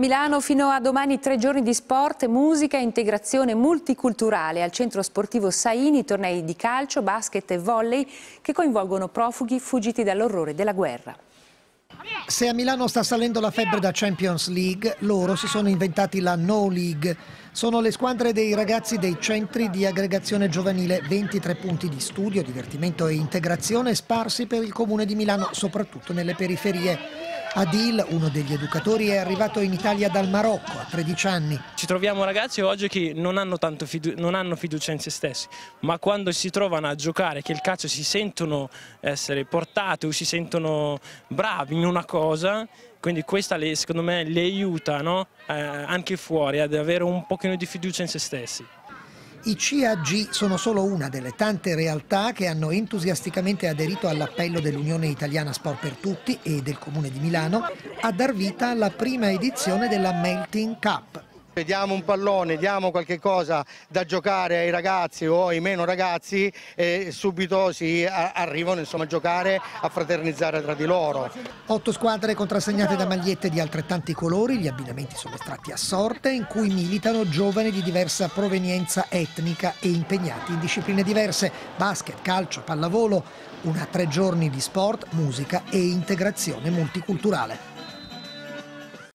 Milano fino a domani 3 giorni di sport, musica e integrazione multiculturale. Al centro sportivo Saini tornei di calcio, basket e volley che coinvolgono profughi fuggiti dall'orrore della guerra. Se a Milano sta salendo la febbre da Champions League, loro si sono inventati la No League. Sono le squadre dei ragazzi dei centri di aggregazione giovanile, 23 punti di studio, divertimento e integrazione sparsi per il comune di Milano, soprattutto nelle periferie. Adil, uno degli educatori, è arrivato in Italia dal Marocco a 13 anni. Ci troviamo ragazzi oggi che non hanno fiducia in se stessi, ma quando si trovano a giocare, che il calcio si sentono essere portati o si sentono bravi in una cosa, quindi questa secondo me le aiuta, no? Anche fuori ad avere un pochino di fiducia in se stessi. I CAG sono solo una delle tante realtà che hanno entusiasticamente aderito all'appello dell'Unione Italiana Sport per Tutti e del Comune di Milano a dar vita alla prima edizione della Melting Cup. Diamo un pallone, diamo qualche cosa da giocare ai ragazzi o ai meno ragazzi e subito si arrivano a giocare, a fraternizzare tra di loro. 8 squadre contrassegnate da magliette di altrettanti colori, gli abbinamenti sono estratti a sorte in cui militano giovani di diversa provenienza etnica e impegnati in discipline diverse, basket, calcio, pallavolo, 3 giorni di sport, musica e integrazione multiculturale.